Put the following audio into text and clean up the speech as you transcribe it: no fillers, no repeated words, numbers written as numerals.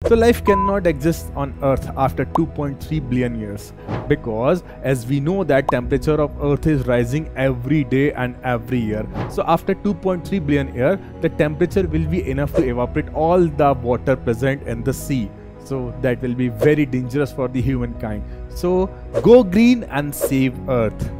So life cannot exist on Earth after 2.3 billion years, because as we know that temperature of Earth is rising every day and every year. So after 2.3 billion years, the temperature will be enough to evaporate all the water present in the sea. So that will be very dangerous for the humankind. So go green and save Earth.